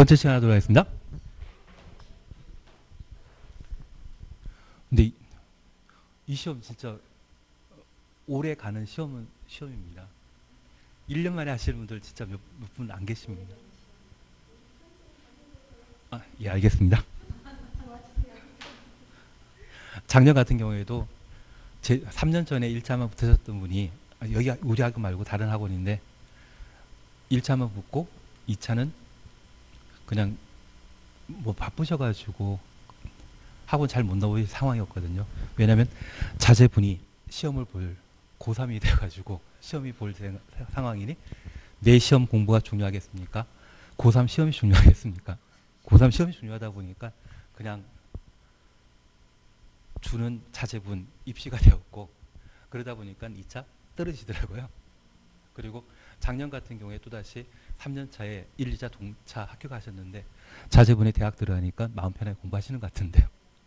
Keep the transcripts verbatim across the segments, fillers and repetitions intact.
번째 시간 하도록 하겠습니다. 근데 이, 이 시험 진짜 오래 가는 시험은 시험입니다. 일 년 만에 하시는 분들 진짜 몇 분 안 계십니다. 아, 예, 알겠습니다. 작년 같은 경우에도 제 삼 년 전에 일 차만 붙으셨던 분이 여기 우리 학교 말고 다른 학원인데 일 차만 붙고 이 차는 그냥 뭐 바쁘셔가지고 학원 잘 못 나오실 상황이었거든요. 왜냐하면 자제분이 시험을 볼 고삼이 돼가지고 시험이 볼 상황이니 내 시험 공부가 중요하겠습니까? 고삼 시험이 중요하겠습니까? 고삼 시험이 중요하다 보니까 그냥 주는 자제분 입시가 되었고 그러다 보니까 이 차 떨어지더라고요. 그리고 작년 같은 경우에 또다시 삼 년 차에 일, 이 차 동차 학교 가셨는데 자제분이 대학 들어가니까 마음 편하게 공부하시는 것 같은데요.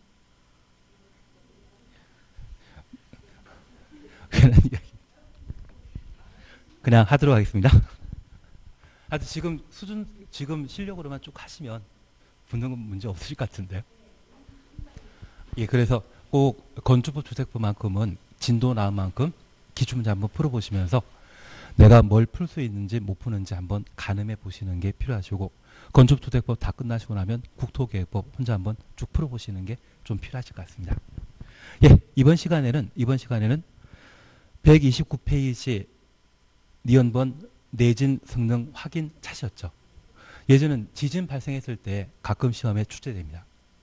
그냥 하도록 하겠습니다. 하여튼 지금 수준, 지금 실력으로만 쭉 하시면 붙는 건 문제 없으실 것 같은데요. 예, 그래서 꼭 건축법 주택법만큼은 진도 나은 만큼 기출문제 한번 풀어보시면서 내가 뭘 풀 수 있는지 못 푸는지 한번 가늠해 보시는 게 필요하시고 건축주택법 다 끝나시고 나면 국토계획법 혼자 한번 쭉 풀어보시는 게 좀 필요하실 것 같습니다. 예, 이번 시간에는 이번 시간에는 백이십구 페이지 니은번 내진 성능 확인 차시였죠. 예전엔 지진 발생했을 때 가끔 시험에 출제됩니다.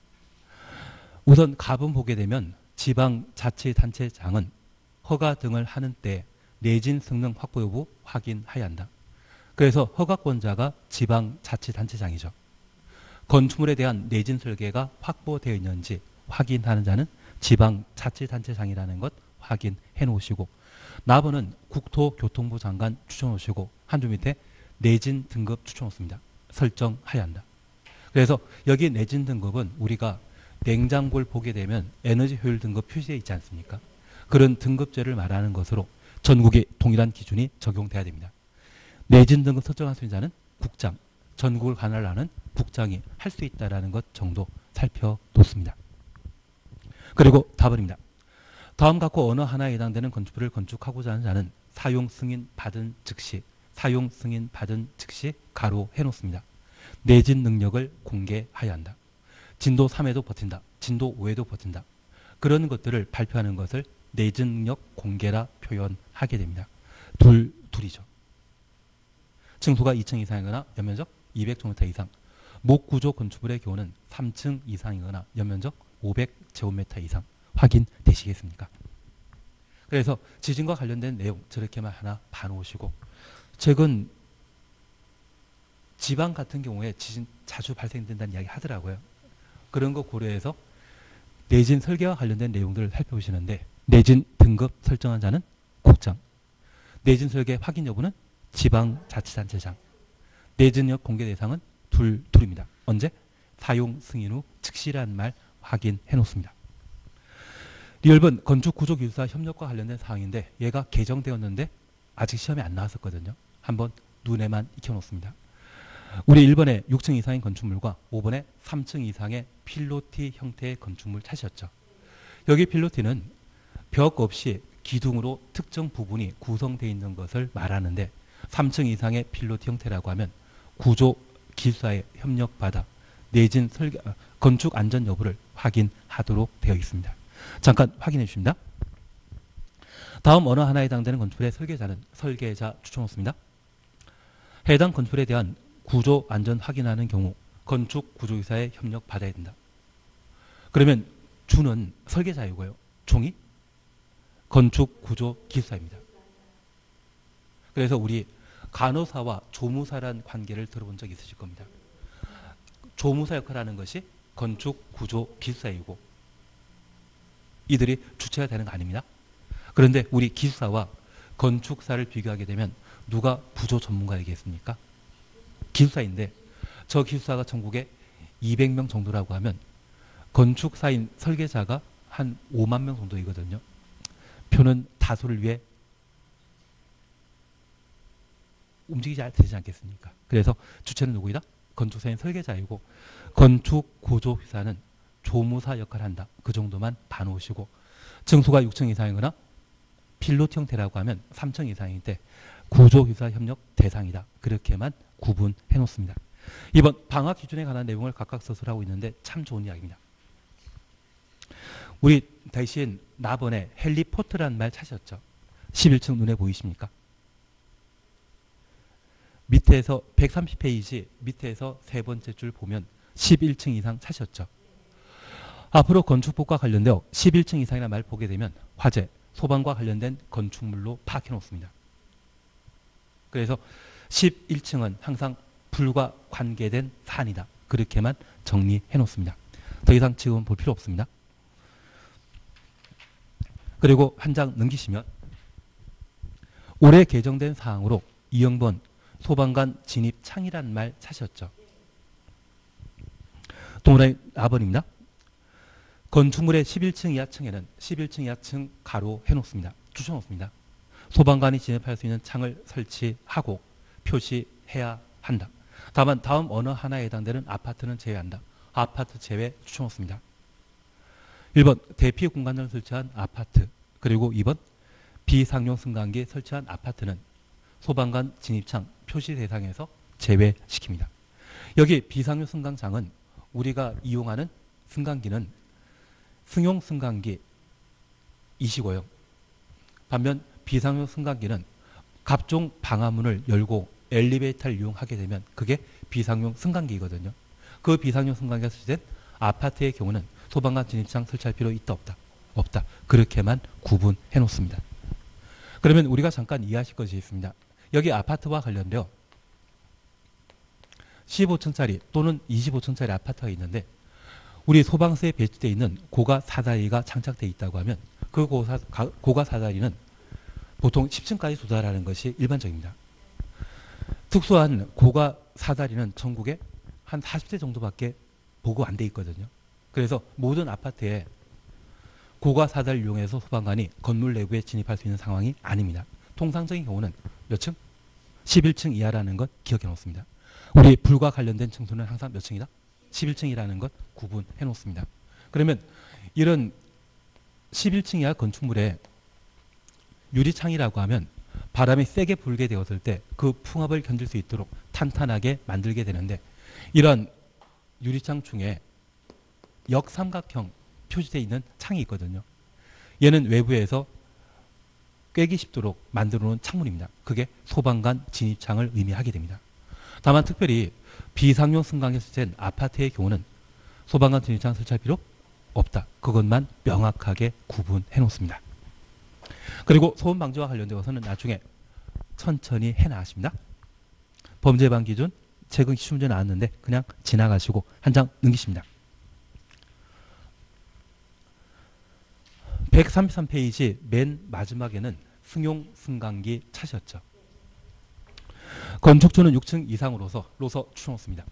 우선 가분 보게 되면 지방자치단체장은 허가 등을 하는 때 내진 성능 확보 여부 확인해야 한다. 그래서 허가권자가 지방자치단체장이죠. 건축물에 대한 내진 설계가 확보되어 있는지 확인하는 자는 지방자치단체장이라는 것 확인해 놓으시고 나번은 국토교통부 장관 추천 놓으시고 한 줄 밑에 내진 등급 추천 놓습니다. 설정해야 한다. 그래서 여기 내진 등급은 우리가 냉장고를 보게 되면 에너지 효율 등급 표시되어 있지 않습니까? 그런 등급제를 말하는 것으로 전국에 동일한 기준이 적용돼야 됩니다. 내진 등급 설정할 수 있는 자는 국장, 전국을 관할하는 국장이 할 수 있다는 것 정도 살펴놓습니다. 그리고 답은입니다. 다음 갖고 어느 하나에 해당되는 건축물을 건축하고자 하는 자는 사용 승인 받은 즉시, 사용 승인 받은 즉시 가로 해놓습니다. 내진 능력을 공개해야 한다. 진도 삼에도 버틴다. 진도 오에도 버틴다. 그런 것들을 발표하는 것을 내진 능력 공개라 표현하게 됩니다. 둘, 둘이죠. 층수가 이 층 이상이거나 연면적 이백 제곱미터 이상, 목구조 건축물의 경우는 삼 층 이상이거나 연면적 오백 제곱미터 이상 확인되시겠습니까? 그래서 지진과 관련된 내용 저렇게만 하나 봐놓으시고 최근 지방 같은 경우에 지진 자주 발생된다는 이야기 하더라고요. 그런 거 고려해서 내진 설계와 관련된 내용들을 살펴보시는데 내진 등급 설정한 자는 국장, 내진 설계 확인 여부는 지방자치단체장, 내진력 공개 대상은 둘, 둘입니다. 언제? 사용 승인 후 즉시라는 말 확인해 놓습니다. 리얼번 건축구조기술사 협력과 관련된 사항인데 얘가 개정되었는데 아직 시험에 안 나왔었거든요. 한번 눈에만 익혀놓습니다. 우리 일 번에 육 층 이상의 건축물과 오 번에 삼 층 이상의 필로티 형태의 건축물 찾으셨죠. 여기 필로티는 벽 없이 기둥으로 특정 부분이 구성되어 있는 것을 말하는데 삼 층 이상의 필로티 형태라고 하면 구조기술사에 협력받아 내진 설계, 건축 안전 여부를 확인하도록 되어 있습니다. 잠깐 확인해 주십니다. 다음 어느 하나에 해당되는 건축물의 설계자는 설계자 추천 없습니다. 해당 건축물에 대한 구조 안전 확인하는 경우 건축 구조기사에 협력 받아야 된다. 그러면 주는 설계자이고요. 종이 건축 구조 기술사입니다. 그래서 우리 간호사와 조무사라는 관계를 들어본 적 있으실 겁니다. 조무사 역할을 하는 것이 건축 구조 기술사이고 이들이 주체가 되는 거 아닙니다. 그런데 우리 기술사와 건축사를 비교하게 되면 누가 부조 전문가이겠습니까? 기술사인데 저 기술사가 전국에 이백 명 정도라고 하면 건축사인 설계자가 한 오만 명 정도이거든요. 표는 다수를 위해 움직이지 되지 않겠습니까? 그래서 주체는 누구이다? 건축사인 설계자이고 건축 구조 회사는 조무사 역할을 한다. 그 정도만 봐놓으시고 층수가 육 층 이상이거나 필로티 형태라고 하면 삼 층 이상인데 구조휴사 협력 대상이다. 그렇게만 구분해 놓습니다. 이번 방학 기준에 관한 내용을 각각 서술하고 있는데 참 좋은 이야기입니다. 우리 대신 나번에 헬리포트라는 말 찾으셨죠? 십일 층 눈에 보이십니까? 밑에서 백삼십 페이지 밑에서 세 번째 줄 보면 십일 층 이상 찾으셨죠? 앞으로 건축법과 관련되어 십일 층 이상이라는 말 보게 되면 화재, 소방과 관련된 건축물로 파악해 놓습니다. 그래서 십일 층은 항상 불과 관계된 사안이다. 그렇게만 정리해 놓습니다. 더 이상 지금 볼 필요 없습니다. 그리고 한 장 넘기시면 올해 개정된 사항으로 이 형번 소방관 진입 창이라는 말 찾으셨죠? 동그라미 사 번입니다. 건축물의 십일 층 이하층에는 십일 층 이하층 가로 해놓습니다. 추천놓습니다. 소방관이 진입할 수 있는 창을 설치하고 표시해야 한다. 다만 다음 어느 하나에 해당되는 아파트는 제외한다. 아파트 제외 추천놓습니다. 일 번 대피 공간을 설치한 아파트, 그리고 이 번 비상용 승강기 설치한 아파트는 소방관 진입창 표시 대상에서 제외시킵니다. 여기 비상용 승강장은 우리가 이용하는 승강기는 승용 승강기 이시고요. 반면 비상용 승강기는 각종 방화문을 열고 엘리베이터를 이용하게 되면 그게 비상용 승강기거든요. 그 비상용 승강기가 설치된 아파트의 경우는 소방관 진입창 설치할 필요 있다 없다? 없다. 그렇게만 구분해 놓습니다. 그러면 우리가 잠깐 이해하실 것이 있습니다. 여기 아파트와 관련되어 십오 층짜리 또는 이십오 층짜리 아파트가 있는데 우리 소방서에 배치되어 있는 고가 사다리가 장착되어 있다고 하면 그 고가, 고가 사다리는 보통 십 층까지 도달하는 것이 일반적입니다. 특수한 고가 사다리는 전국에 한 사십 대 정도밖에 보고 안 돼 있거든요. 그래서 모든 아파트에 고가 사다리를 이용해서 소방관이 건물 내부에 진입할 수 있는 상황이 아닙니다. 통상적인 경우는 몇 층? 십일 층 이하라는 것 기억해 놓습니다. 우리 불과 관련된 층수는 항상 몇 층이다? 십일 층이라는 것 구분해 놓습니다. 그러면 이런 십일 층 이하 건축물에 유리창이라고 하면 바람이 세게 불게 되었을 때 그 풍압을 견딜 수 있도록 탄탄하게 만들게 되는데 이런 유리창 중에 역삼각형 표시되어 있는 창이 있거든요. 얘는 외부에서 꿰기 쉽도록 만들어 놓은 창문입니다. 그게 소방관 진입창을 의미하게 됩니다. 다만 특별히 비상용 승강기 설치된 아파트의 경우는 소방관 진입창 설치할 필요 없다. 그것만 명확하게 구분해 놓습니다. 그리고 소음 방지와 관련되어서는 나중에 천천히 해 나가십니다. 범죄 예방 기준 최근 기출 문제 나왔는데 그냥 지나가시고 한 장 넘기십니다. 백삼십삼 페이지 맨 마지막에는 승용 승강기 찾으셨죠. 건축주는 육 층 이상으로서 로서 추천했습니다.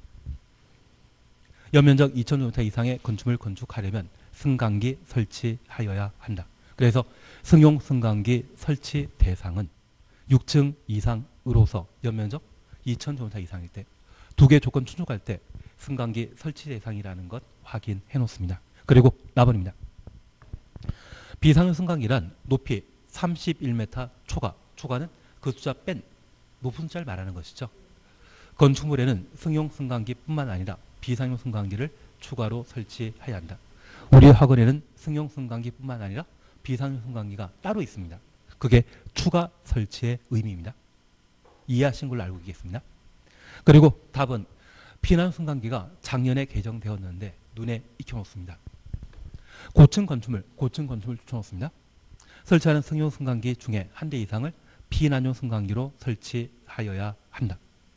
연면적 이천 제곱미터 이상의 건축물 건축하려면 승강기 설치하여야 한다. 그래서 승용 승강기 설치 대상은 육 층 이상으로서 연면적 이천 제곱미터 이상일 때 두 개 조건 충족할 때 승강기 설치 대상이라는 것 확인해 놓습니다. 그리고 사 번입니다. 비상용 승강기란 높이 삼십일 미터 초과, 초과는 그 숫자 뺀 높은 숫자를 말하는 것이죠. 건축물에는 승용 승강기뿐만 아니라 비상용 승강기를 추가로 설치해야 한다. 우리 학원에는 승용 승강기뿐만 아니라 비상용 승강기가 따로 있습니다. 그게 추가 설치의 의미입니다. 이해하신 걸로 알고 계겠습니다. 그리고 답은 비난용 승강기가 작년에 개정되었는데 눈에 익혀놓습니다. 고층 건축물, 고층 건축물 추천했습니다. 설치하는 승용 승강기 중에 한 대 이상을 비난용 승강기로 설치하여야 한다.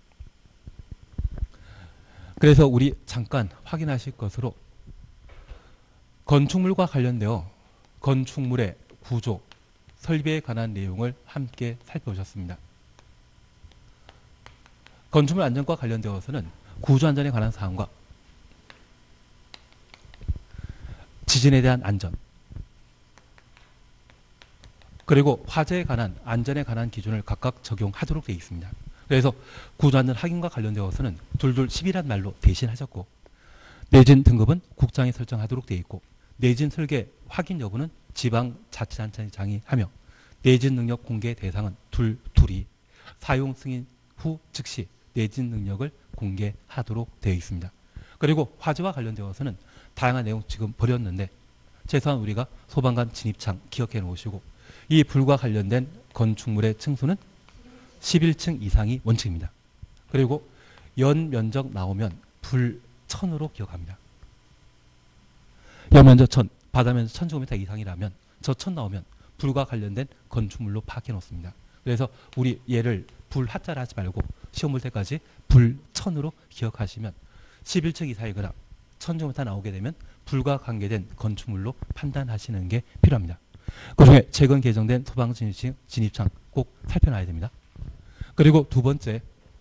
그래서 우리 잠깐 확인하실 것으로 건축물과 관련되어 건축물의 구조, 설비에 관한 내용을 함께 살펴보셨습니다. 건축물 안전과 관련되어서는 구조 안전에 관한 사항과 지진에 대한 안전, 그리고 화재에 관한 안전에 관한 기준을 각각 적용하도록 되어 있습니다. 그래서 구조안전 확인과 관련되어서는 둘둘 십이란 말로 대신하셨고, 내진 등급은 국장이 설정하도록 되어 있고, 내진 설계 확인 여부는 지방자치단체장이 하며, 내진 능력 공개 대상은 둘, 둘이 사용 승인 후 즉시 내진 능력을 공개하도록 되어 있습니다. 그리고 화재와 관련되어서는 다양한 내용 지금 버렸는데, 최소한 우리가 소방관 진입창 기억해 놓으시고, 이 불과 관련된 건축물의 층수는 십일 층 이상이 원칙입니다. 그리고 연 면적 나오면 불 천으로 기억합니다. 연 면적 천, 바다 면적 천 제곱미터 이상이라면 저 천 나오면 불과 관련된 건축물로 파악해 놓습니다. 그래서 우리 얘를 불 하자를 하지 말고 시험 볼 때까지 불 천으로 기억하시면 십일 층 이상이거나 천 제곱미터 나오게 되면 불과 관계된 건축물로 판단하시는 게 필요합니다. 그중에 최근 개정된 소방 진입창 꼭 살펴놔야 됩니다. 그리고 두 번째,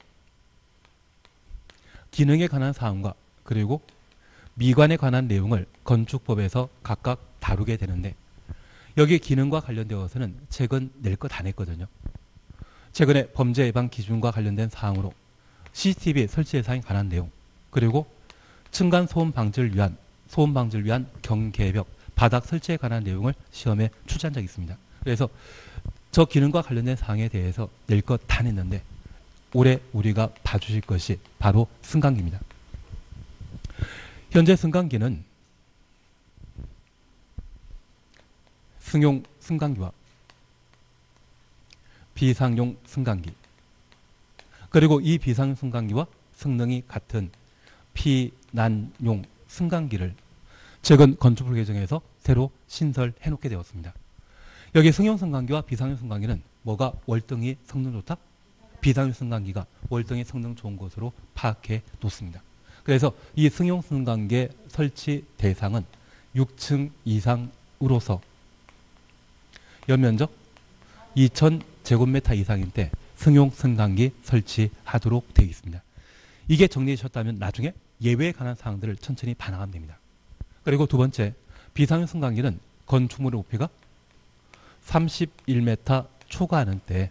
기능에 관한 사항과 그리고 미관에 관한 내용을 건축법에서 각각 다루게 되는데, 여기 기능과 관련되어서는 최근 낼 거 다 냈거든요. 최근에 범죄 예방 기준과 관련된 사항으로 씨씨티비 설치 예상에 관한 내용, 그리고 층간 소음 방지를 위한 소음 방지를 위한 경계벽, 바닥 설치에 관한 내용을 시험에 출제한 적이 있습니다. 그래서 저 기능과 관련된 사항에 대해서 낼 것 다 냈는데, 올해 우리가 봐주실 것이 바로 승강기입니다. 현재 승강기는 승용 승강기와 비상용 승강기, 그리고 이 비상용 승강기와 성능이 같은 피난용 승강기를 최근 건축법 개정에서 새로 신설해 놓게 되었습니다. 여기 승용 승강기와 비상용 승강기는 뭐가 월등히 성능 좋다? 비상용 승강기가 월등히 성능 좋은 것으로 파악해 놓습니다. 그래서 이 승용 승강기의 설치 대상은 육 층 이상으로서 연면적 이천 제곱미터 이상일 때 승용 승강기 설치하도록 되어 있습니다. 이게 정리되셨다면 나중에 예외에 관한 사항들을 천천히 반영하면 됩니다. 그리고 두 번째, 비상용 승강기는 건축물의 높이가 삼십일 미터 초과하는 때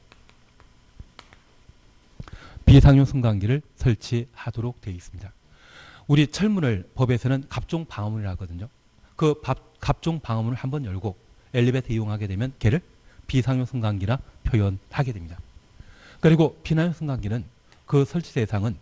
비상용 승강기를 설치하도록 되어 있습니다. 우리 철문을 법에서는 갑종 방어문이라 하거든요. 그 갑종 방어문을 한번 열고 엘리베이터 이용하게 되면 걔를 비상용 승강기라 표현하게 됩니다. 그리고 비난용 승강기는 그 설치 대상은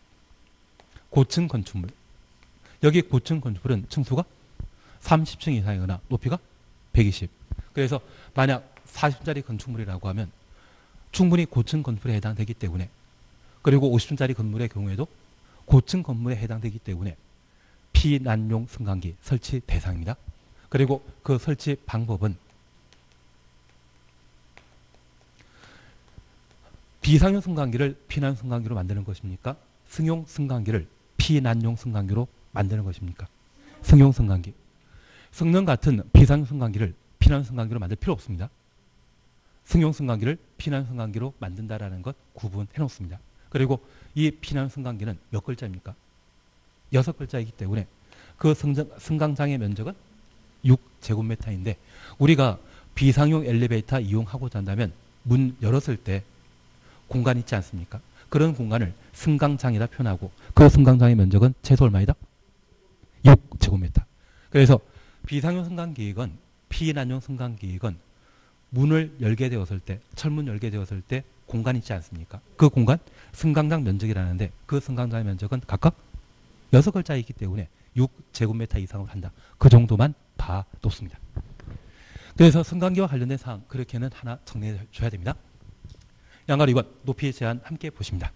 고층 건축물, 여기 고층 건축물은 층수가 삼십 층 이상이거나 높이가 백이십. 그래서 만약 사십 층짜리 건축물이라고 하면 충분히 고층 건물에 해당되기 때문에, 그리고 오십 층짜리 건물의 경우에도 고층 건물에 해당되기 때문에 피난용 승강기 설치 대상입니다. 그리고 그 설치 방법은 비상용 승강기를 피난용 승강기로 만드는 것입니까? 승용 승강기를 피난용 승강기로 만드는 것입니까? 승용 승강기. 성능 같은 비상용 승강기를 피난용 승강기로 만들 필요 없습니다. 승용 승강기를 피난용 승강기로 만든다라는 것 구분해 놓습니다. 그리고 이 피난용 승강기는 몇 글자입니까? 여섯 글자이기 때문에 그 승정, 승강장의 면적은 육 제곱미터인데, 우리가 비상용 엘리베이터 이용하고자 한다면 문 열었을 때 공간 있지 않습니까? 그런 공간을 승강장이라 표현하고, 그 승강장의 면적은 최소 얼마이다? 육 제곱미터. 그래서 비상용 승강기획은 피난용 승강기획은 문을 열게 되었을 때, 철문 열게 되었을 때 공간 있지 않습니까? 그 공간 승강장 면적이라는데, 그 승강장의 면적은 각각 여섯 글자이기 때문에 육 제곱미터 이상으로 한다. 그 정도만 봐놓습니다. 그래서 승강기와 관련된 사항 그렇게는 하나 정리해 줘야 됩니다. 양가로 이 번 높이 제한 함께 보십니다.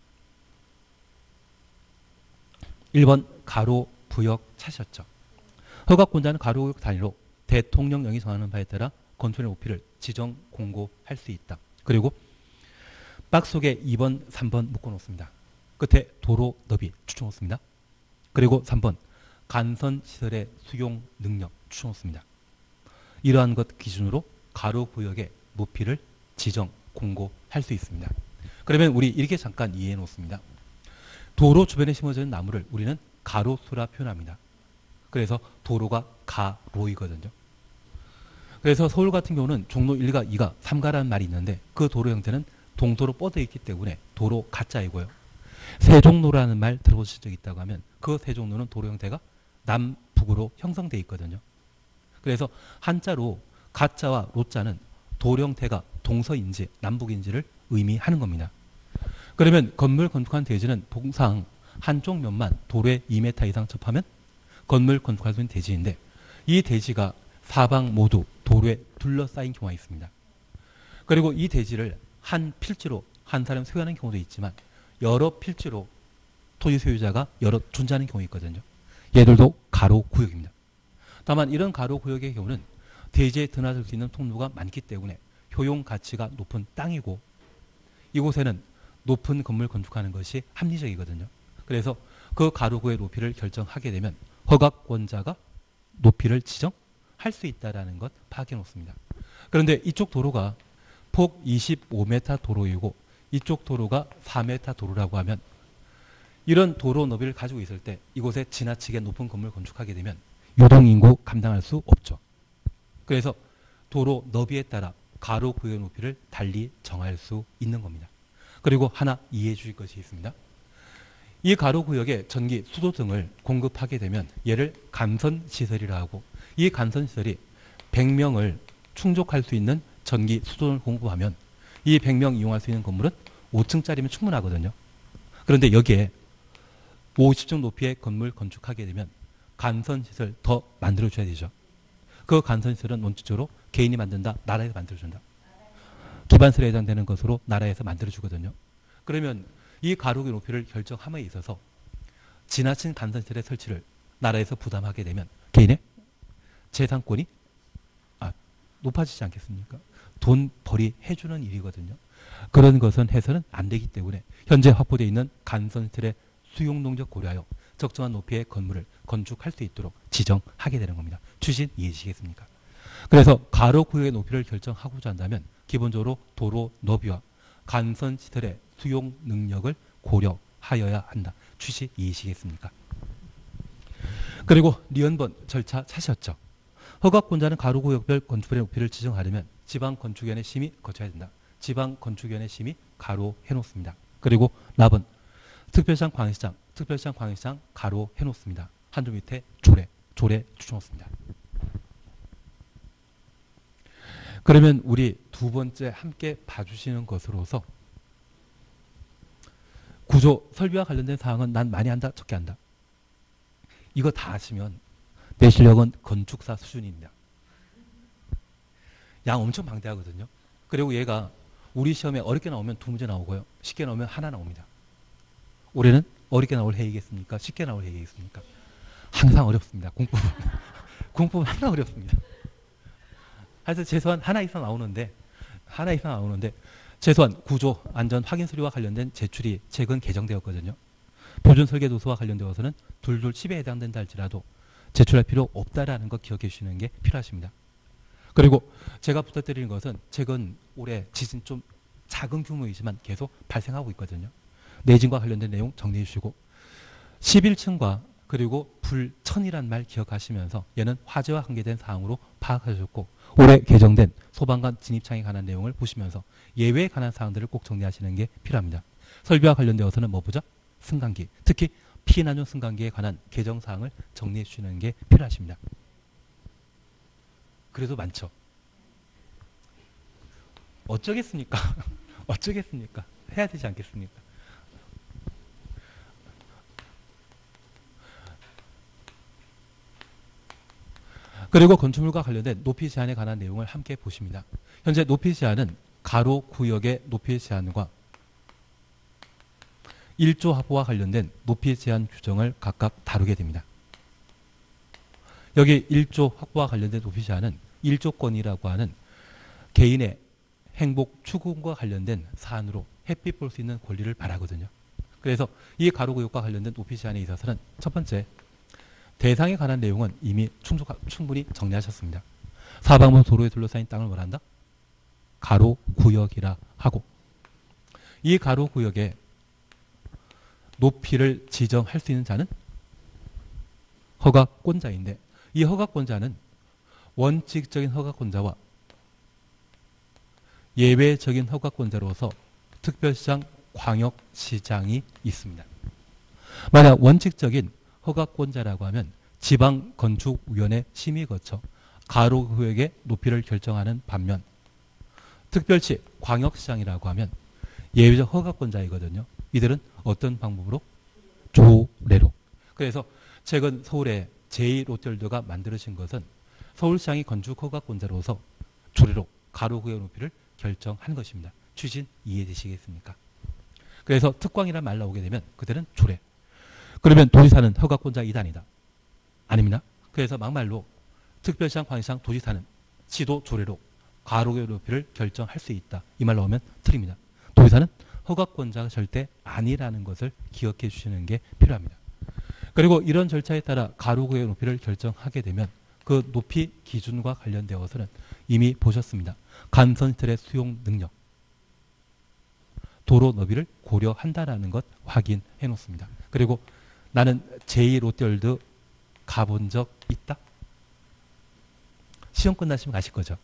일 번 가로 부역 차셨죠. 허가권자는 가로 구역 단위로 대통령령이 정하는 바에 따라 건축의 높이를 지정 공고할 수 있다. 그리고 박스 속에 이 번, 삼 번 묶어놓습니다. 끝에 도로 너비 추천놓습니다. 그리고 삼 번 간선 시설의 수용 능력 추천놓습니다. 이러한 것 기준으로 가로 구역의 높이를 지정 공고할 수 있습니다. 그러면 우리 이렇게 잠깐 이해해 놓습니다. 도로 주변에 심어진 나무를 우리는 가로수라 표현합니다. 그래서 도로가 가로이거든요. 그래서 서울 같은 경우는 종로 일가, 이가, 삼가라는 말이 있는데, 그 도로 형태는 동도로 뻗어 있기 때문에 도로 가짜이고요. 세종로라는 말 들어보신 적 있다고 하면 그 세종로는 도로 형태가 남북으로 형성되어 있거든요. 그래서 한자로 가짜와 로자는 도로 형태가 동서인지 남북인지를 의미하는 겁니다. 그러면 건물 건축한 대지는 통상 한쪽 면만 도로에 이 미터 이상 접하면 건물 건축할 수 있는 대지인데 이 대지가 사방 모두 도로에 둘러싸인 경우가 있습니다. 그리고 이 대지를 한 필지로 한 사람이 소유하는 경우도 있지만 여러 필지로 토지 소유자가 여러 존재하는 경우가 있거든요. 얘들도 가로 구역입니다. 다만 이런 가로 구역의 경우는 대지에 드나들 수 있는 통로가 많기 때문에 효용 가치가 높은 땅이고 이곳에는 높은 건물 건축하는 것이 합리적이거든요. 그래서 그 가로 구역의 높이를 결정하게 되면 허가권자가 높이를 지정할 수 있다는 것 파악해 놓습니다. 그런데 이쪽 도로가 폭 이십오 미터 도로이고 이쪽 도로가 사 미터 도로라고 하면 이런 도로 너비를 가지고 있을 때 이곳에 지나치게 높은 건물 건축하게 되면 유동인구 감당할 수 없죠. 그래서 도로 너비에 따라 가로 구역의 높이를 달리 정할 수 있는 겁니다. 그리고 하나 이해해 주실 것이 있습니다. 이 가로 구역에 전기, 수도 등을 공급하게 되면 얘를 간선시설이라 하고 이 간선시설이 백 명을 충족할 수 있는 전기, 수도를 공급하면 이 백 명 이용할 수 있는 건물은 오 층짜리면 충분하거든요. 그런데 여기에 오십 층 높이의 건물 건축하게 되면 간선시설 더 만들어줘야 되죠. 그 간선시설은 원칙적으로 개인이 만든다, 나라에서 만들어준다. 기반설에 해당되는 것으로 나라에서 만들어주거든요. 그러면 이 가로의 높이를 결정함에 있어서 지나친 간선시설의 설치를 나라에서 부담하게 되면 개인의 재산권이 아, 높아지지 않겠습니까? 돈벌이 해주는 일이거든요. 그런 것은 해서는 안 되기 때문에 현재 확보되어 있는 간선시설의 수용능력 고려하여 적정한 높이의 건물을 건축할 수 있도록 지정하게 되는 겁니다. 추신 이해하시겠습니까? 그래서 가로 구역의 높이를 결정하고자 한다면 기본적으로 도로 너비와 간선시설의 수용 능력을 고려하여야 한다. 취시 이해하시겠습니까? 그리고 리언번 절차 찾으셨죠? 허가권자는 가로구역별 건축물의 높이를 지정하려면 지방건축위원회 심의 거쳐야 된다. 지방건축위원회 심의 가로 해놓습니다. 그리고 납은 특별시장 광역시장, 특별시장 광역시장 가로 해놓습니다. 한줄 밑에 조례, 조례 추천놓습니다. 그러면 우리 두 번째 함께 봐주시는 것으로서 구조, 설비와 관련된 사항은 난 많이 한다, 적게 한다. 이거 다 하시면 내 실력은 건축사 수준입니다. 양 엄청 방대하거든요. 그리고 얘가 우리 시험에 어렵게 나오면 두 문제 나오고요. 쉽게 나오면 하나 나옵니다. 올해는 어렵게 나올 해이겠습니까? 쉽게 나올 해이겠습니까? 항상 어렵습니다. 공법은. 공법은 항상 어렵습니다. 하여튼 최소한 하나 이상 나오는데 하나 이상 나오는데 최소한 구조, 안전, 확인 서류와 관련된 제출이 최근 개정되었거든요. 표준 설계 도서와 관련되어서는 둘둘 십에 해당된다 할지라도 제출할 필요 없다라는 것 기억해 주시는 게 필요하십니다. 그리고 제가 부탁드리는 것은 최근 올해 지진 좀 작은 규모이지만 계속 발생하고 있거든요. 내진과 관련된 내용 정리해 주시고 십일 층과 그리고 불천이란 말 기억하시면서 얘는 화재와 관계된 사항으로 파악하셨고 올해 개정된 소방관 진입창에 관한 내용을 보시면서 예외에 관한 사항들을 꼭 정리하시는 게 필요합니다. 설비와 관련되어서는 뭐 보죠? 승강기, 특히 피난용 승강기에 관한 개정 사항을 정리해 주시는 게 필요하십니다. 그래도 많죠. 어쩌겠습니까? 어쩌겠습니까? 해야 되지 않겠습니까? 그리고 건축물과 관련된 높이 제한에 관한 내용을 함께 보십니다. 현재 높이 제한은 가로 구역의 높이 제한과 일조 합보와 관련된 높이 제한 규정을 각각 다루게 됩니다. 여기 일조 확보와 관련된 높이 제한은 일조권이라고 하는 개인의 행복 추구과 관련된 사안으로 햇빛 볼 수 있는 권리를 말하거든요. 그래서 이 가로구역과 관련된 높이 제한에 있어서는 첫 번째, 대상에 관한 내용은 이미 충족, 충분히 정리하셨습니다. 사방으로 도로에 둘러싸인 땅을 뭐란다? 가로구역이라 하고 이 가로구역에 높이를 지정할 수 있는 자는 허가권자인데 이 허가권자는 원칙적인 허가권자와 예외적인 허가권자로서 특별시장, 광역시장이 있습니다. 만약 원칙적인 허가권자라고 하면 지방건축위원회 심의 거쳐 가로구역의 높이를 결정하는 반면 특별시, 광역시장이라고 하면 예외적 허가권자이거든요. 이들은 어떤 방법으로? 조례로. 그래서 최근 서울에 제이 롯데월드가 만들어진 것은 서울시장이 건축 허가권자로서 조례로 가로구역 높이를 결정한 것입니다. 취진 이해되시겠습니까? 그래서 특광이란 말 나오게 되면 그때는 조례. 그러면 도지사는 허가권자 이단이다. 아닙니다. 그래서 막말로 특별시장, 광역시장, 도지사는 시도 조례로 가로구역 높이를 결정할 수 있다. 이 말 나오면 틀립니다. 도지사는 허가권자가 절대 아니라는 것을 기억해 주시는 게 필요합니다. 그리고 이런 절차에 따라 가로구역 높이를 결정하게 되면 그 높이 기준과 관련되어서는 이미 보셨습니다. 간선시설의 수용 능력, 도로 너비를 고려한다라는 것 확인해 놓습니다. 그리고 나는 제이 롯데월드 가본 적 있다? 시험 끝나시면 가실 거죠?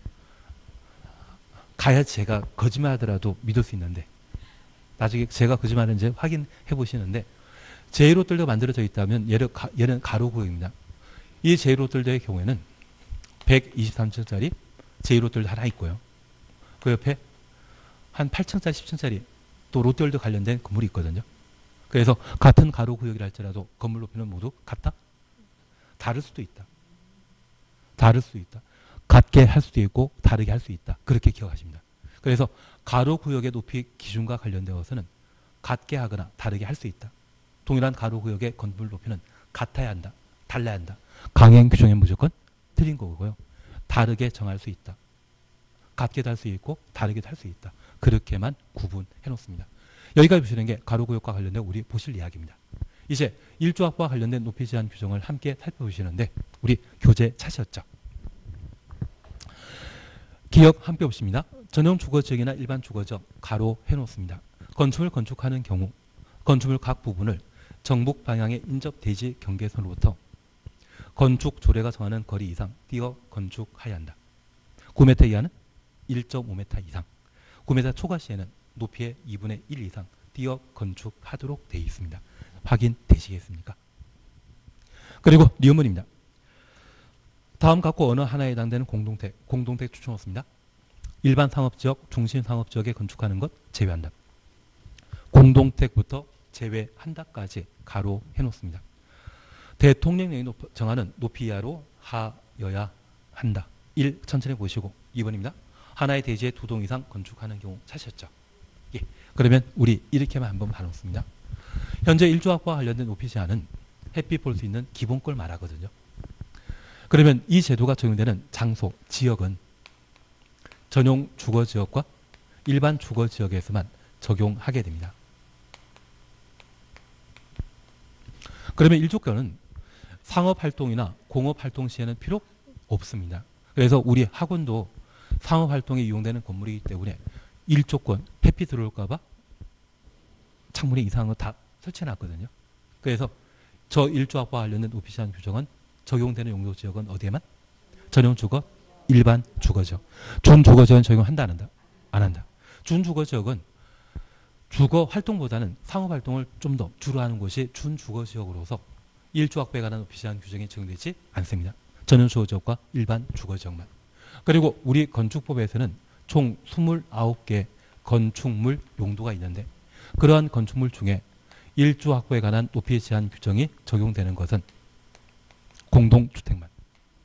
가야 제가 거짓말하더라도 믿을 수 있는데 나중에 제가 거짓말하는지 확인해 보시는데 제이 롯데월드가 만들어져 있다면 얘는, 가, 얘는 가로구역입니다. 이 제이 롯데월드의 경우에는 백이십삼 층짜리 제이 롯데월드 하나 있고요. 그 옆에 한 팔 층짜리, 십 층짜리 또 롯데월드 관련된 건물이 있거든요. 그래서 같은 가로구역이라 할지라도 건물 높이는 모두 같다? 다를 수도 있다. 다를 수도 있다. 같게 할 수도 있고 다르게 할 수 있다. 그렇게 기억하십니다. 그래서 가로구역의 높이 기준과 관련되어서는 같게 하거나 다르게 할 수 있다. 동일한 가로구역의 건물 높이는 같아야 한다. 달라야 한다. 강행 규정에 무조건 틀린 거고요. 다르게 정할 수 있다. 같게도 할 수 있고 다르게도 할 수 있다. 그렇게만 구분해 놓습니다. 여기까지 보시는 게 가로구역과 관련된 우리 보실 이야기입니다. 이제 일조합과 관련된 높이 제한 규정을 함께 살펴보시는데 우리 교재 찾으셨죠? 기억 함께 보십니다. 전용 주거지역이나 일반 주거지역 가로 해놓습니다. 건축물 건축하는 경우 건축물 각 부분을 정북 방향의 인접 대지 경계선으로부터 건축 조례가 정하는 거리 이상 띄어 건축하여야 한다. 구 미터 이하는 일 점 오 미터 이상, 구 미터 초과 시에는 높이의 이분의 일 이상 띄어 건축하도록 되어 있습니다. 확인되시겠습니까? 그리고 리음문입니다. 다음 각고 어느 하나에 해당되는 공동택, 공동택 추천없습니다. 일반 상업지역, 중심 상업지역에 건축하는 것 제외한다. 공동택부터 제외한다까지 가로 해놓습니다. 대통령령이 정하는 높이 이하로 하여야 한다. 일. 천천히 보시고 이 번입니다. 하나의 대지에 두 동 이상 건축하는 경우 찾으셨죠? 예. 그러면 우리 이렇게만 한번 봐놓습니다. 현재 일조합과 관련된 높이 제한은 햇빛 볼 수 있는 기본권을 말하거든요. 그러면 이 제도가 적용되는 장소, 지역은 전용 주거지역과 일반 주거지역에서만 적용하게 됩니다. 그러면 일조권은 상업활동이나 공업활동 시에는 필요 없습니다. 그래서 우리 학원도 상업활동에 이용되는 건물이기 때문에 일조권, 햇빛 들어올까봐 창문에 이상한 거 다 설치해놨거든요. 그래서 저 일조합과 관련된 높이 제한 규정은 적용되는 용도 지역은 어디에만? 전용 주거, 일반 주거지역. 준주거지역은 적용한다, 안 한다? 안 한다. 준주거지역은 주거 활동보다는 상업 활동을 좀 더 주로 하는 곳이 준주거지역으로서 일조합에 관한 높이 제한 규정이 적용되지 않습니다. 전용 주거지역과 일반 주거지역만. 그리고 우리 건축법에서는 총 이십구 개 건축물 용도가 있는데 그러한 건축물 중에 일조 확보에 관한 높이 제한 규정이 적용되는 것은 공동주택만.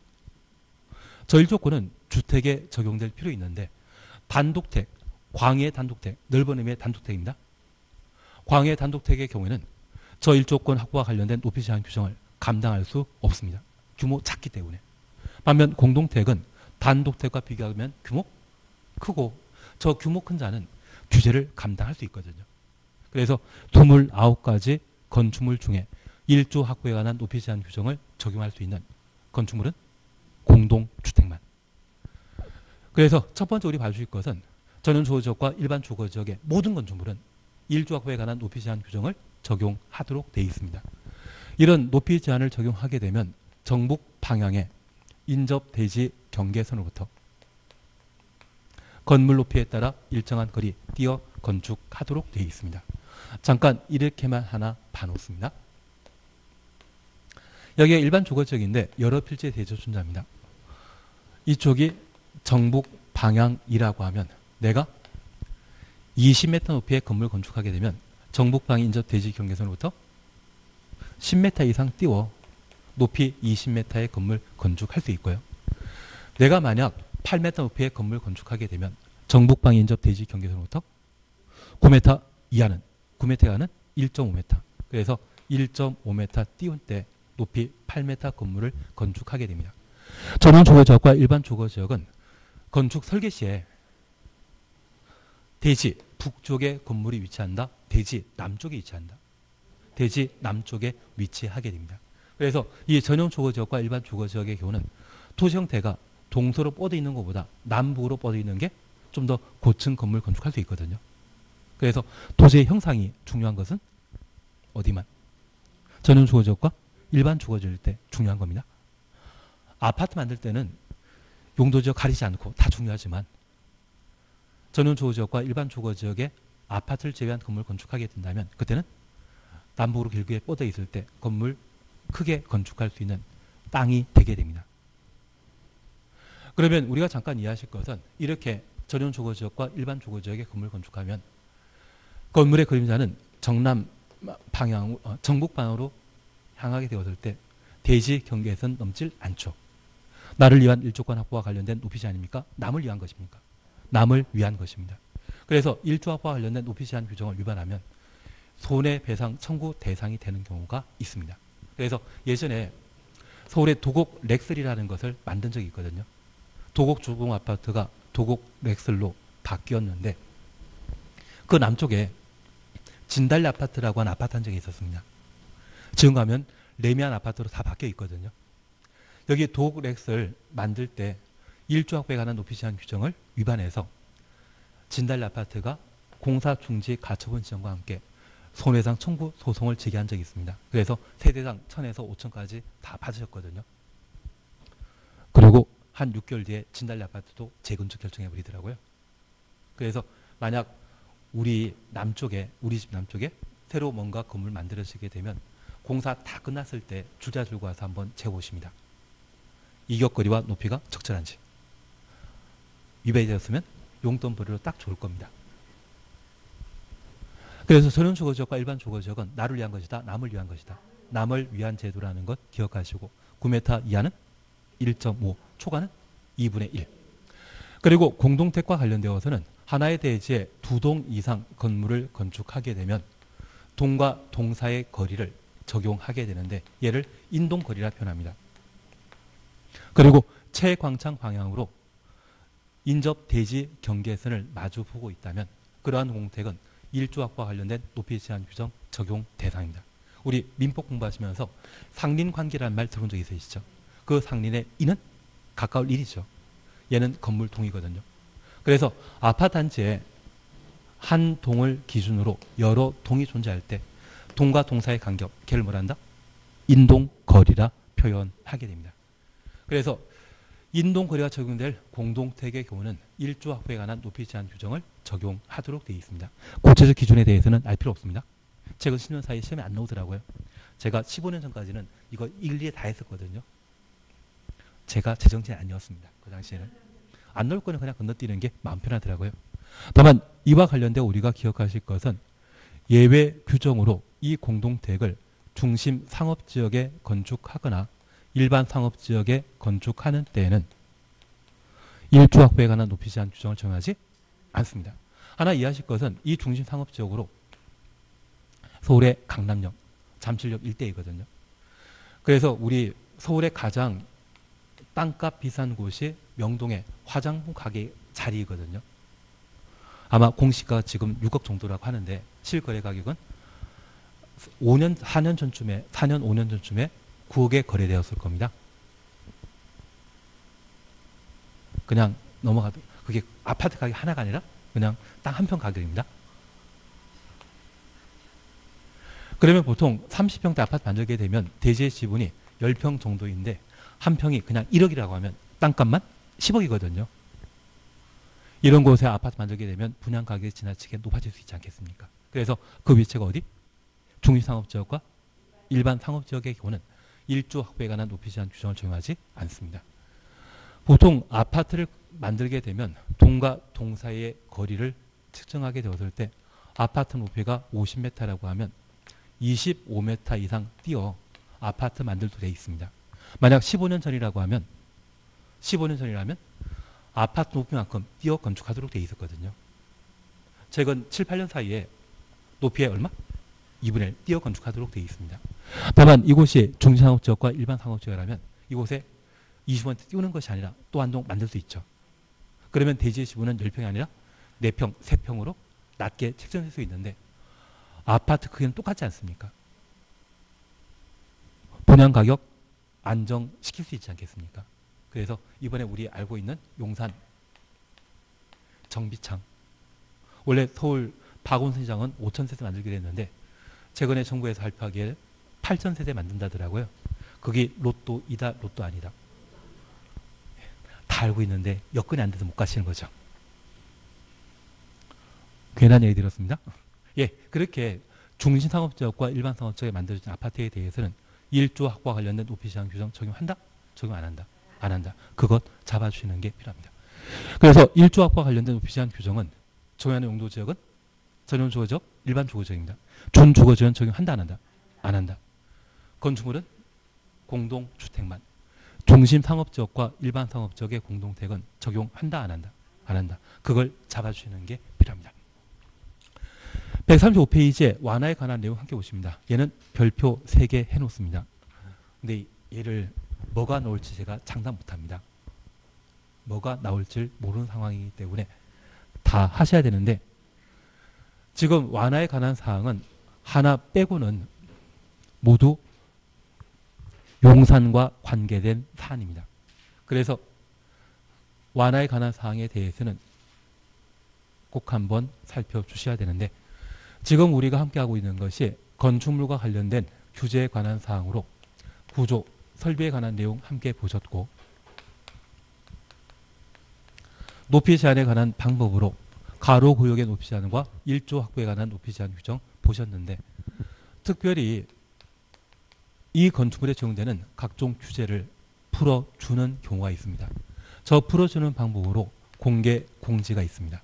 저 일조권은 주택에 적용될 필요 있는데 단독택, 광해 단독택, 넓은 의미의 단독택입니다. 광해 단독택의 경우에는 저 일조권 확보와 관련된 높이 제한 규정을 감당할 수 없습니다. 규모 작기 때문에. 반면 공동택은 단독택과 비교하면 규모 크고 저 규모 큰 자는 규제를 감당할 수 있거든요. 그래서 이십구 가지 건축물 중에 일조 확보에 관한 높이 제한 규정을 적용할 수 있는 건축물은 공동주택만. 그래서 첫 번째 우리 봐주실 것은 전용 주거지역과 일반 주거지역의 모든 건축물은 일조 확보에 관한 높이 제한 규정을 적용하도록 되어 있습니다. 이런 높이 제한을 적용하게 되면 정북 방향의 인접 대지 경계선으로부터 건물 높이에 따라 일정한 거리 띄어 건축하도록 되어 있습니다. 잠깐 이렇게만 하나 봐놓습니다. 여기가 일반 주거지역인데 여러 필지에 대조 준자입니다. 이쪽이 정북 방향이라고 하면 내가 이십 미터 높이의 건물 건축하게 되면 정북 방향 인접 대지 경계선으로부터 십 미터 이상 띄워 높이 이십 미터의 건물 건축할 수 있고요. 내가 만약 팔 미터 높이의 건물 건축하게 되면 정북 방향 인접 대지 경계선으로부터 구 미터 이하는 구 미터 이하는 일 점 오 미터. 그래서 일 점 오 미터 띄운 때 높이 팔 미터 건물을 건축하게 됩니다. 전용 주거지역과 일반 주거지역은 건축 설계 시에 대지 북쪽에 건물이 위치한다. 대지 남쪽에 위치한다. 대지 남쪽에 위치하게 됩니다. 그래서 이 전용 주거지역과 일반 주거지역의 경우는 토지 형태가 동서로 뻗어 있는 것보다 남북으로 뻗어 있는 게 좀 더 고층 건물 건축할 수 있거든요. 그래서 토지의 형상이 중요한 것은 어디만? 전용 주거지역과 일반 주거지일 때 중요한 겁니다. 아파트 만들 때는 용도지역 가리지 않고 다 중요하지만 전용 주거지역과 일반 주거지역에 아파트를 제외한 건물 건축하게 된다면 그때는 남북으로 길게 뻗어 있을 때 건물 크게 건축할 수 있는 땅이 되게 됩니다. 그러면 우리가 잠깐 이해하실 것은 이렇게 전용 주거지역과 일반 주거지역에 건물 건축하면 건물의 그림자는 정남 방향, 정북 방향으로 향하게 되었을 때 대지 경계선 넘질 않죠. 나를 위한 일조권 확보와 관련된 높이 제한 아닙니까? 남을 위한 것입니까? 남을 위한 것입니다. 그래서 일조 확보와 관련된 높이 제한 규정을 위반하면 손해배상 청구 대상이 되는 경우가 있습니다. 그래서 예전에 서울에 도곡 렉슬이라는 것을 만든 적이 있거든요. 도곡 주공 아파트가 도곡 렉슬로 바뀌었는데 그 남쪽에 진달래 아파트라고 하는 아파트 한 적이 있었습니다. 지금 가면 레미안 아파트로 다 바뀌어 있거든요. 여기 도곡 렉슬 만들 때 일조 확보에 관한 높이 제한 규정을 위반해서 진달래 아파트가 공사 중지 가처분 지정과 함께 손해배상 청구 소송을 제기한 적이 있습니다. 그래서 세대당 천에서 오천까지 다 받으셨거든요. 그리고 한 육 개월 뒤에 진달래 아파트도 재건축 결정해 버리더라고요. 그래서 만약 우리 남쪽에 우리 집 남쪽에 새로 뭔가 건물 만들어지게 되면 공사 다 끝났을 때 주자 들고 와서 한번 재보십니다. 이격거리와 높이가 적절한지. 위배되었으면 용돈 벌이로 딱 좋을 겁니다. 그래서 전용 주거지역과 일반 주거지역은 나를 위한 것이다. 남을 위한 것이다. 남을 위한 제도라는 것 기억하시고 구 미터 이하는 일 점 오, 초과는 이분의 일. 그리고 공동택과 관련되어서는 하나의 대지에 두 동 이상 건물을 건축하게 되면 동과 동사의 거리를 적용하게 되는데 얘를 인동거리라 표현합니다. 그리고 채광창 방향으로 인접 대지 경계선을 마주 보고 있다면 그러한 공택은 일조 확보와 관련된 높이 제한 규정 적용 대상입니다. 우리 민법 공부하시면서 상린관계라는 말 들어본 적 있으시죠? 그 상린의 인은 가까울 일이죠. 얘는 건물 동이거든요. 그래서 아파트 단지에 한 동을 기준으로 여러 동이 존재할 때 동과 동사의 간격, 걔를 뭐라 한다? 인동거리라 표현하게 됩니다. 그래서 인동거리가 적용될 공동택의 경우는 일조 확보에 관한 높이 제한 규정을 적용하도록 되어 있습니다. 구체적 기준에 대해서는 알 필요 없습니다. 최근 십 년 사이에 시험에 안 나오더라고요. 제가 십오 년 전까지는 이거 일일이 다 했었거든요. 제가 제정신이 아니었습니다. 그 당시에는. 안 나올 거는 그냥 건너뛰는 게 마음 편하더라고요. 다만 이와 관련되어 우리가 기억하실 것은 예외 규정으로 이 공동택을 중심 상업지역에 건축하거나 일반 상업지역에 건축하는 때에는 일조 확보에 관한 높이 제한 규정을 정하지 않습니다. 하나 이해하실 것은 이 중심 상업지역으로 서울의 강남역, 잠실역 일대이거든요. 그래서 우리 서울의 가장 땅값 비싼 곳이 명동의 화장품 가게 자리이거든요. 아마 공시가가 지금 육억 정도라고 하는데 실거래 가격은 오 년, 사 년 전쯤에, 사 년, 오 년 전쯤에 구억에 거래되었을 겁니다. 그냥 넘어가도 그게 아파트 가격 하나가 아니라 그냥 땅 한 평 가격입니다. 그러면 보통 삼십 평대 아파트 만들게 되면 대지의 지분이 십 평 정도인데 한 평이 그냥 일억이라고 하면 땅값만 십억이거든요. 이런 곳에 아파트 만들게 되면 분양 가격이 지나치게 높아질 수 있지 않겠습니까? 그래서 그 위치가 어디? 중심상업지역과 일반 상업지역의 경우는 일 조 확보에 관한 높이 제한 규정을 적용하지 않습니다. 보통 아파트를 만들게 되면 동과 동 사이의 거리를 측정하게 되었을 때 아파트 높이가 오십 미터라고 하면 이십오 미터 이상 뛰어 아파트 만들도록 되어 있습니다. 만약 십오 년 전이라고 하면 십오 년 전이라면 아파트 높이만큼 뛰어 건축하도록 되어 있었거든요. 최근 칠, 팔 년 사이에 높이에 얼마? 이분의 일 뛰어 건축하도록 되어 있습니다. 다만 이곳이 중심상업지역과 일반 상업지역이라면 이곳에 이십오 미터 띄우는 것이 아니라 또 한 동 만들 수 있죠. 그러면 대지의 지분은 십 평이 아니라 네 평, 세 평으로 낮게 책정될 수 있는데 아파트 크기는 똑같지 않습니까? 분양 가격 안정시킬 수 있지 않겠습니까? 그래서 이번에 우리 알고 있는 용산 정비창, 원래 서울 박원순 시장은 오천 세대 만들기로 했는데 최근에 정부에서 발표하기에 팔천 세대 만든다더라고요. 거기 로또이다 로또 아니다. 다 알고 있는데 여건이 안 돼서 못 가시는 거죠. 괜한 얘기 들었습니다. 예, 그렇게 중심상업지역과 일반 상업지역에 만들어진 아파트에 대해서는 일 조 확보와 관련된 높이 제한 규정 적용한다? 적용 안 한다? 안 한다. 그것 잡아주시는 게 필요합니다. 그래서 일 조 확보와 관련된 높이 제한 규정은 적용하는 용도지역은 전용 주거지역, 일반 주거지역입니다. 준주거지역은 적용한다? 안 한다? 안 한다. 건축물은 공동주택만. 중심상업지역과 일반 상업지역의 공동택은 적용한다? 안 한다? 안 한다. 그걸 잡아주시는 게 필요합니다. 백삼십오 페이지에 완화에 관한 내용 함께 보십니다. 얘는 별표 세 개 해놓습니다. 근데 얘를 뭐가 나올지 제가 장담 못합니다. 뭐가 나올지 모르는 상황이기 때문에 다 하셔야 되는데 지금 완화에 관한 사항은 하나 빼고는 모두 용산과 관계된 사안입니다. 그래서 완화에 관한 사항에 대해서는 꼭 한번 살펴주셔야 되는데 지금 우리가 함께하고 있는 것이 건축물과 관련된 규제에 관한 사항으로 구조, 설비에 관한 내용 함께 보셨고 높이 제한에 관한 방법으로 가로 구역의 높이 제한과 일 조 확보에 관한 높이 제한 규정 보셨는데 특별히 이 건축물에 적용되는 각종 규제를 풀어주는 경우가 있습니다. 저 풀어주는 방법으로 공개 공지가 있습니다.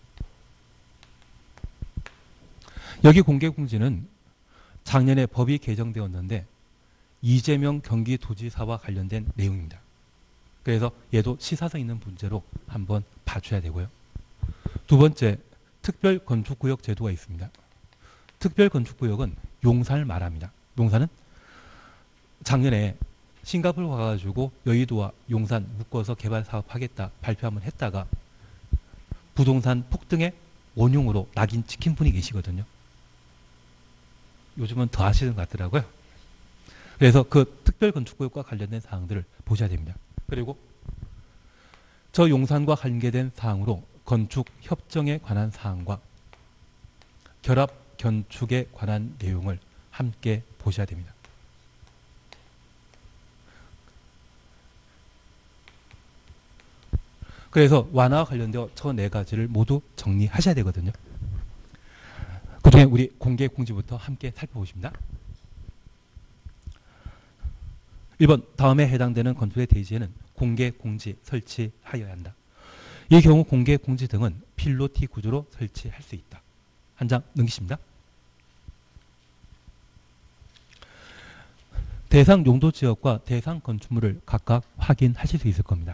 여기 공개 공지는 작년에 법이 개정되었는데 이재명 경기도지사와 관련된 내용입니다. 그래서 얘도 시사성 있는 문제로 한번 봐줘야 되고요. 두 번째, 특별건축구역 제도가 있습니다. 특별건축구역은 용산을 말합니다. 용산은 작년에 싱가포르 가가지고 여의도와 용산 묶어서 개발 사업하겠다 발표 한번 했다가 부동산 폭등의 원흉으로 낙인 찍힌 분이 계시거든요. 요즘은 더 하시는 것 같더라고요. 그래서 그 특별건축구역과 관련된 사항들을 보셔야 됩니다. 그리고 저 용산과 관계된 사항으로 건축 협정에 관한 사항과 결합 건축에 관한 내용을 함께 보셔야 됩니다. 그래서 완화와 관련되어 저 네 가지를 모두 정리하셔야 되거든요. 그중에 우리 공개 공지부터 함께 살펴보십니다. 일 번 다음에 해당되는 건축의 대지에는 공개 공지 설치하여야 한다. 이 경우 공개 공지 등은 필로티 구조로 설치할 수 있다. 한 장 넘기십니다. 대상 용도 지역과 대상 건축물을 각각 확인하실 수 있을 겁니다.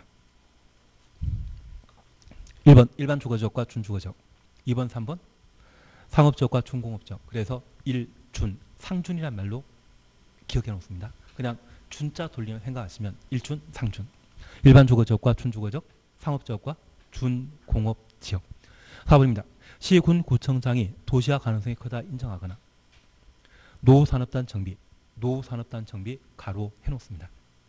일 번 일반 주거지역과 준주거지역, 이 번, 삼 번 상업지역과 준공업지역. 그래서 일, 준, 상준이란 말로 기억해 놓습니다. 그냥 준자 돌리면 생각하시면 일준, 상준. 일반 주거지역과 준주거지역, 상업지역과 준공업지역. 사 번입니다. 시, 군, 구청장이 도시화 가능성이 크다 인정하거나 노후산업단 정비, 노후산업단 정비 가로 해놓습니다.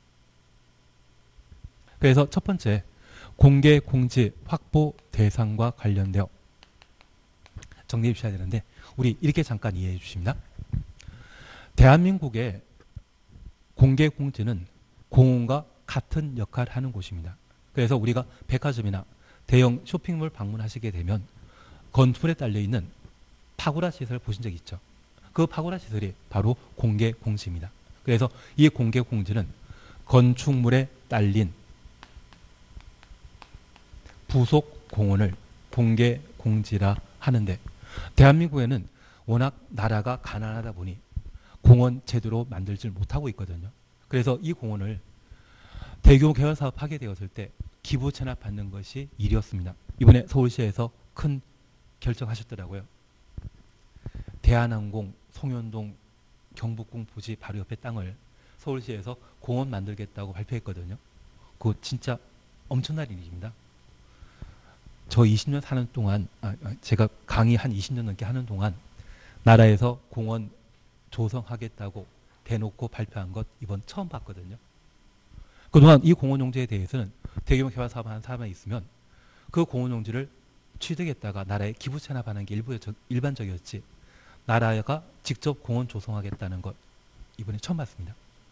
그래서 첫 번째 공개 공지 확보 대상과 관련되어 정리해 주셔야 되는데 우리 이렇게 잠깐 이해해 주십니다. 대한민국의 공개 공지는 공원과 같은 역할을 하는 곳입니다. 그래서 우리가 백화점이나 대형 쇼핑몰 방문하시게 되면 건물에 딸려있는 파고라 시설 보신 적 있죠? 그 파고라 시설이 바로 공개 공지입니다. 그래서 이 공개 공지는 건축물에 딸린 부속 공원을 공개 공지라 하는데, 대한민국에는 워낙 나라가 가난하다 보니 공원 제대로 만들질 못하고 있거든요. 그래서 이 공원을 대규모 개발 사업 하게 되었을 때 기부 체납받는 것이 일이었습니다. 이번에 서울시에서 큰 결정하셨더라고요. 대한항공 송현동 경복궁 부지 바로 옆에 땅을 서울시에서 공원 만들겠다고 발표했거든요. 그거 진짜 엄청난 일입니다. 저 이십 년 사는 동안, 아, 제가 강의 한 이십 년 넘게 하는 동안 나라에서 공원 조성하겠다고 대놓고 발표한 것 이번 처음 봤거든요. 그동안 이 공원 용지에 대해서는 대규모 개발 사업 하는 사람이 있으면 그 공원 용지를 취득했다가 나라에 기부 체납하는 게 일부 일반적이었지, 나라가 직접 공원 조성하겠다는 것 이번에 처음 봤습니다.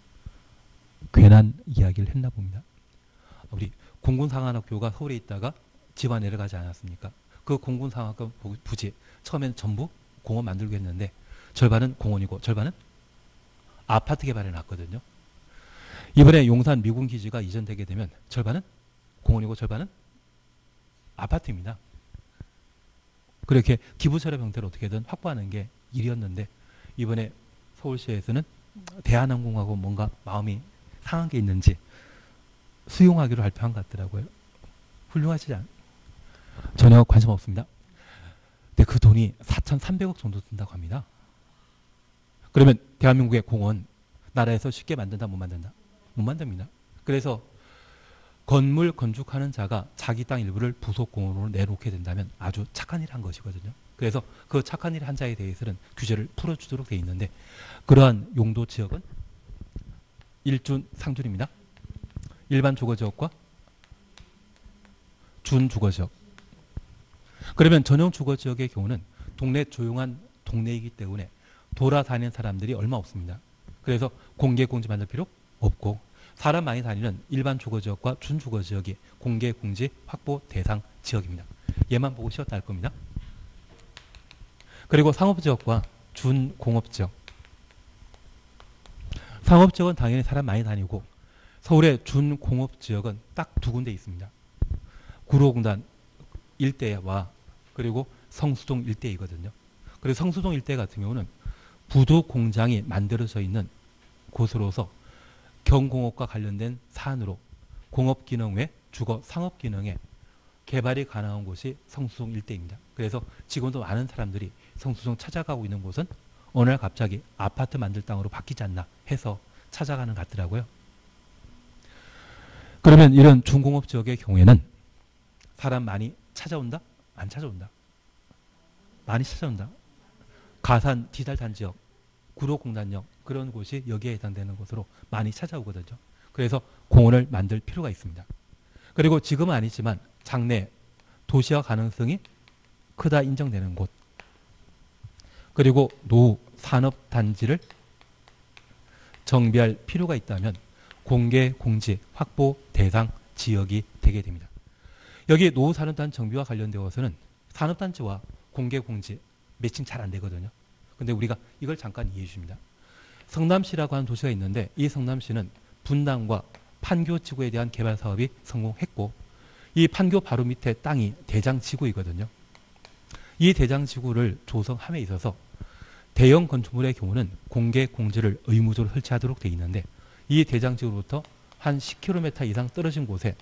괜한 이야기를 했나 봅니다. 우리 공군상안학교가 서울에 있다가 지방 내려가지 않았습니까? 그 공군상안학교 부지 처음에는 전부 공원 만들고 했는데 절반은 공원이고 절반은 아파트 개발해 놨거든요. 이번에 용산 미군 기지가 이전되게 되면 절반은 공원이고 절반은 아파트입니다. 그렇게 기부처럼 형태로 어떻게든 확보하는 게 일이었는데, 이번에 서울시에서는 대한항공하고 뭔가 마음이 상한 게 있는지 수용하기로 발표한 것 같더라고요. 훌륭하시지 않? 전혀 관심 없습니다. 근데 그 돈이 사천삼백억 정도 든다고 합니다. 그러면 대한민국의 공원 나라에서 쉽게 만든다 못 만든다? 못 만듭니다. 그래서 건물 건축하는 자가 자기 땅 일부를 부속공원으로 내놓게 된다면 아주 착한 일을 한 것이거든요. 그래서 그 착한 일을 한 자에 대해서는 규제를 풀어주도록 되어 있는데, 그러한 용도 지역은 일준 상준입니다. 일반 주거지역과 준주거지역. 그러면 전용 주거지역의 경우는 동네 조용한 동네이기 때문에 돌아다니는 사람들이 얼마 없습니다. 그래서 공개 공지 만들 필요 없고, 사람 많이 다니는 일반 주거지역과 준주거지역이 공개 공지 확보 대상 지역입니다. 얘만 보고 쉬었다 할 겁니다. 그리고 상업지역과 준공업지역. 상업지역은 당연히 사람 많이 다니고, 서울의 준공업지역은 딱 두 군데 있습니다. 구로공단 일대와 그리고 성수동 일대이거든요. 그리고 성수동 일대 같은 경우는 부두 공장이 만들어져 있는 곳으로서 경공업과 관련된 사안으로 공업기능 외 주거 상업기능에 개발이 가능한 곳이 성수동 일대입니다. 그래서 지금도 많은 사람들이 성수동 찾아가고 있는 곳은 어느 날 갑자기 아파트 만들 땅으로 바뀌지 않나 해서 찾아가는 것 같더라고요. 그러면 이런 중공업 지역의 경우에는 사람 많이 찾아온다? 안 찾아온다? 많이 찾아온다. 가산 디지털 단지역, 구로공단역 그런 곳이 여기에 해당되는 곳으로 많이 찾아오거든요. 그래서 공원을 만들 필요가 있습니다. 그리고 지금은 아니지만 장래 도시화 가능성이 크다 인정되는 곳, 그리고 노후 산업단지를 정비할 필요가 있다면 공개 공지 확보 대상 지역이 되게 됩니다. 여기 노후 산업단지 정비와 관련되어서는 산업단지와 공개 공지 매칭 잘 안 되거든요. 근데 우리가 이걸 잠깐 이해해 주십니다. 성남시라고 하는 도시가 있는데, 이 성남시는 분당과 판교 지구에 대한 개발 사업이 성공했고, 이 판교 바로 밑에 땅이 대장지구이거든요. 이 대장지구를 조성함에 있어서 대형 건축물의 경우는 공개 공지를 의무적으로 설치하도록 되어 있는데, 이 대장지구로부터 한 십 킬로미터 이상 떨어진 곳에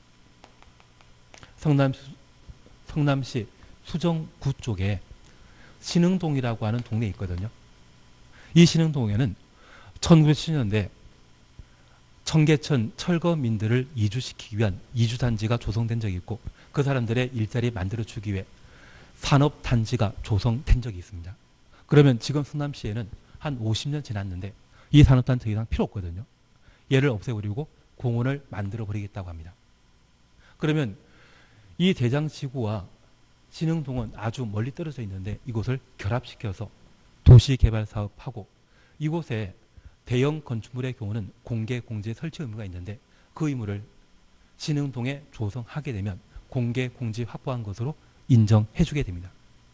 성남, 성남시 수정구 쪽에 신흥동이라고 하는 동네에 있거든요. 이 신흥동에는 천구백칠십 년대 청계천 철거민들을 이주시키기 위한 이주단지가 조성된 적이 있고, 그 사람들의 일자리 만들어주기 위해 산업단지가 조성된 적이 있습니다. 그러면 지금 성남시에는 한 오십 년 지났는데 이 산업단지 더 이상 필요 없거든요. 얘를 없애버리고 공원을 만들어버리겠다고 합니다. 그러면 이 대장지구와 신흥동은 아주 멀리 떨어져 있는데 이곳을 결합시켜서 도시개발 사업하고, 이곳에 대형 건축물의 경우는 공개 공지 설치 의무가 있는데 그 의무를 신흥동에 조성하게 되면 공개 공지 확보한 것으로 인정해 주게 됩니다.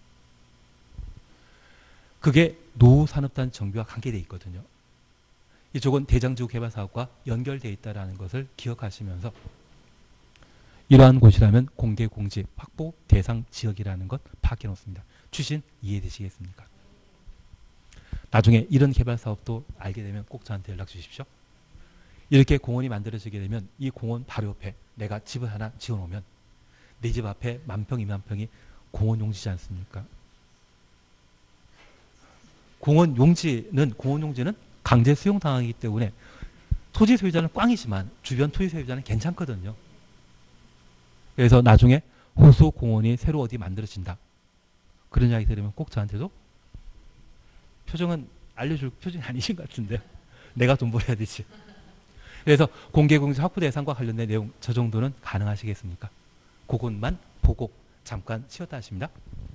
그게 노후산업단 정비와 관계되어 있거든요. 이쪽은 대장지구 개발 사업과 연결되어 있다는 것을 기억하시면서 이러한 곳이라면 공개 공지 확보 대상 지역이라는 것 파악해 놓습니다. 추신 이해되시겠습니까? 나중에 이런 개발 사업도 알게 되면 꼭 저한테 연락 주십시오. 이렇게 공원이 만들어지게 되면 이 공원 바로 옆에 내가 집을 하나 지어 놓으면 내 집 앞에 만평, 이만평이 공원 용지지 않습니까? 공원 용지는, 공원 용지는 강제 수용당하기 때문에 토지 소유자는 꽝이지만 주변 토지 소유자는 괜찮거든요. 그래서 나중에 호수 공원이 새로 어디 만들어진다. 그런 이야기 들으면 꼭 저한테도 표정은 알려줄 표정이 아니신 것 같은데 내가 돈 벌어야 되지. 그래서 공개공지 확보 대상과 관련된 내용 저 정도는 가능하시겠습니까? 그것만 보고 잠깐 쉬었다 하십니다.